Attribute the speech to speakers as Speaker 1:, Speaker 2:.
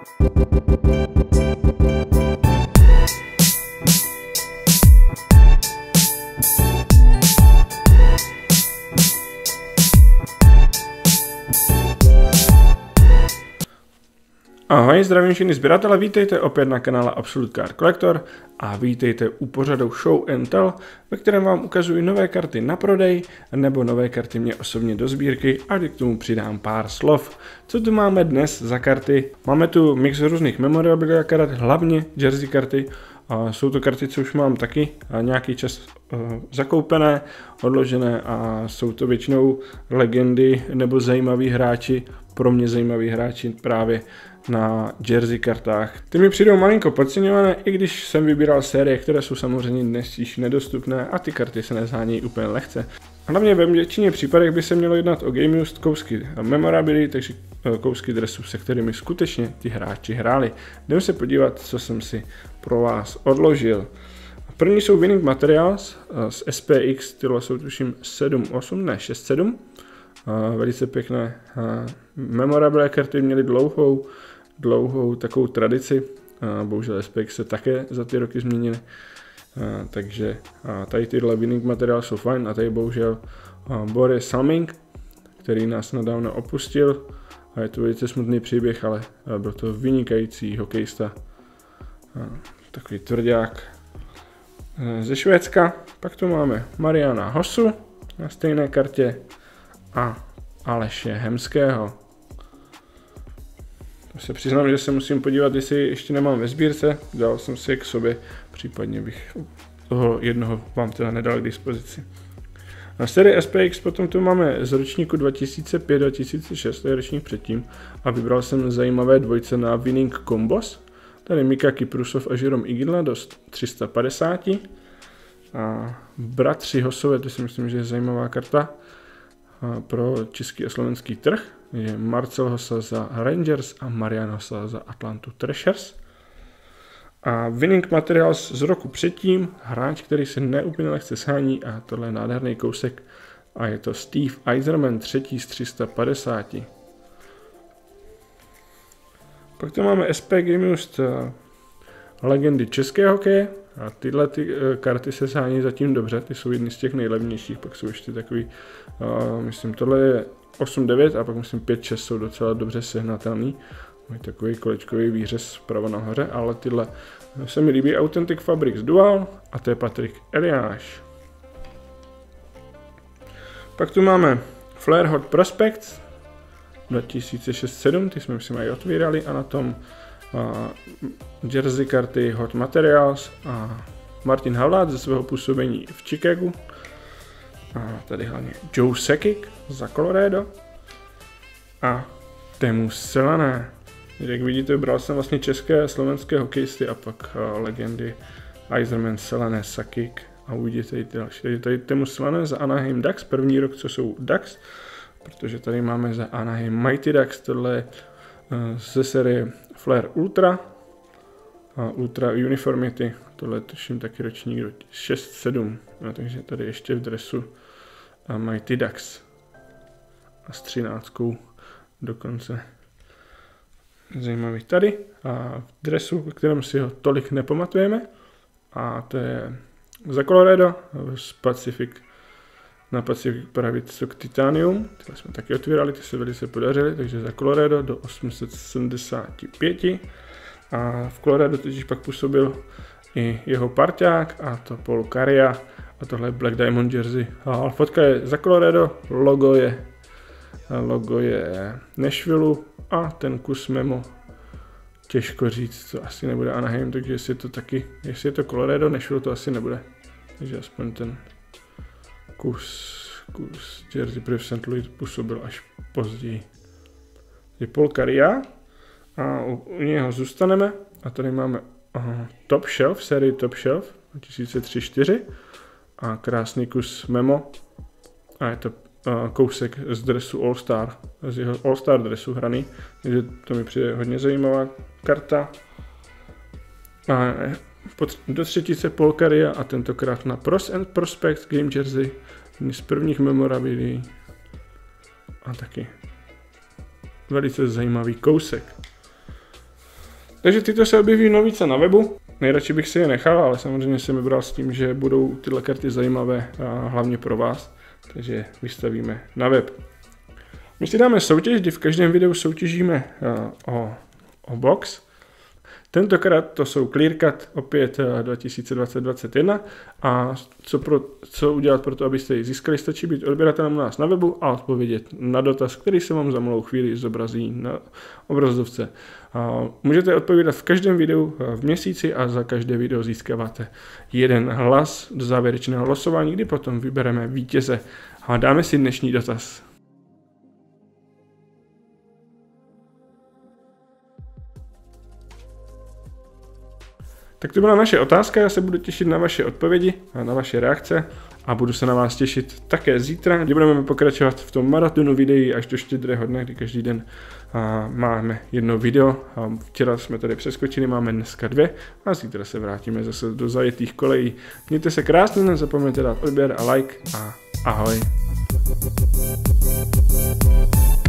Speaker 1: Ahoj, zdravím všechny sběratele, vítejte opět na kanále Absolute Card Collector a vítejte u pořadu Show and Tell, ve kterém vám ukazuji nové karty na prodej nebo nové karty mě osobně do sbírky a k tomu přidám pár slov. Co tu máme dnes za karty? Máme tu mix různých memorabilia karet, hlavně jersey karty. Jsou to karty, co už mám taky nějaký čas zakoupené, odložené a jsou to většinou legendy nebo zajímaví hráči, pro mě zajímaví hráči právě na jersey kartách. Ty mi přijdou malinko podceňované, i když jsem vybíral série, které jsou samozřejmě dnes již nedostupné a ty karty se nezánějí úplně lehce. Hlavně ve většině případech by se mělo jednat o game used kousky memorability, takže kousky dresů, se kterými skutečně ty hráči hráli. Jdeme se podívat, co jsem si pro vás odložil. První jsou Winning Materials z SPX, tyhle jsou tuším 6-7. Velice pěkné memorabilia karty, měly dlouhou takovou tradici. Bohužel SPX se také za ty roky změnily. Takže tady tyhle Winning Materials jsou fajn a tady bohužel Boris Salming, který nás nedávno opustil. A je to velice smutný příběh, ale byl to vynikající hokejista. Takový tvrdák ze Švédska. Pak tu máme Mariana Hossu na stejné kartě a Aleše Hemského. To se přiznám, že se musím podívat, jestli ještě nemám ve sbírce. Dal jsem si je k sobě, případně bych toho jednoho vám teda nedal k dispozici. Na sérii SPX potom tu máme z ročníku 2005-2006, to je ročník předtím, a vybral jsem zajímavé dvojce na Winning Combos. Tady Mika Kyprusov a Žirom Igidla do 350. A bratři Hosové, to si myslím, že je zajímavá karta pro český a slovenský trh. Je Marcel Hossa za Rangers a Marian Hossa za Atlantu Thrashers. A Winning Materials z roku předtím, hráč, který se neúplně lehce shání a tohle je nádherný kousek a je to Steve Yzerman, třetí z 350. Pak tu máme SP Game Used legendy českého hokeje a tyhle karty se shání zatím dobře, ty jsou jedny z těch nejlevnějších, pak jsou ještě takový, myslím tohle je 8-9 a pak myslím 5-6 jsou docela dobře sehnatelný. Mají takový kolečkový výřez vpravo nahoře, ale tyhle se mi líbí. Authentic Fabrics Dual a to je Patrik Eliáš. Pak tu máme Flair Hot Prospects 2006-7, ty jsme myslím i otvírali a na tom jersey karty Hot Materials a Martin Havlát ze svého působení v Chicagu. A tady hlavně Joe Sakic za Colorado a Teemu Selanne. Jak vidíte, bral jsem vlastně české a slovenské hokejisty a pak legendy Yzerman, Selanne, Sakic a uvidíte i další. Tady Teemu Selanne za Anaheim Ducks, první rok, co jsou Ducks, protože tady máme za Anaheim Mighty Ducks, tohle je ze série Flair Ultra a Ultra Uniformity, tohle je tuším taky ročník 6-7, no, takže tady ještě v dresu Mighty Ducks a s 13 dokonce. Zajímavý tady a v dresu, v kterém si ho tolik nepamatujeme, a to je za Colorado z Pacific, na Pacific Private Stock Titanium, tyhle jsme taky otvírali, ty se velice podařily, takže za Colorado do 875 a v Colorado totiž pak působil i jeho parťák a to Paul Kariya a tohle je Black Diamond jersey. A fotka je za Colorado, logo je Nashville a ten kus memo těžko říct, to asi nebude Anaheim, takže jestli je to Colorado, Nashville to asi nebude. Takže aspoň ten kus jersey, protože v St. Louis působil až později. Je Paul Kariya a u něho zůstaneme a tady máme Top Shelf, sérii Top Shelf 2003-4 a krásný kus memo a je to kousek z dresu All Star, z jeho All Star dresu hraný, takže to mi přijde hodně zajímavá karta. A do třetice Paul Kariya a tentokrát na Pros and Prospects Game Jersey, z prvních memorabilií a taky velice zajímavý kousek. Takže tyto se objeví novice na webu. Nejradši bych si je nechal, ale samozřejmě jsem vybral s tím, že budou tyhle karty zajímavé hlavně pro vás. Takže vystavíme na web. My si dáme soutěž, kdy v každém videu soutěžíme o box. Tentokrát to jsou Clear Cut opět 2020-2021 a co udělat pro to, abyste ji získali, stačí být odběratelem u nás na webu a odpovědět na dotaz, který se vám za malou chvíli zobrazí na obrazovce. Můžete odpovědět v každém videu v měsíci a za každé video získáváte jeden hlas do závěrečného losování, kdy potom vybereme vítěze. A dáme si dnešní dotaz. Tak to byla naše otázka, já se budu těšit na vaše odpovědi a na vaše reakce a budu se na vás těšit také zítra, kdy budeme pokračovat v tom maratonu videí až do Štědrého dne, kdy každý den máme jedno video. Včera jsme tady přeskočili, máme dneska 2 a zítra se vrátíme zase do zajetých kolejí. Mějte se krásně, nezapomeňte dát odběr a like a ahoj.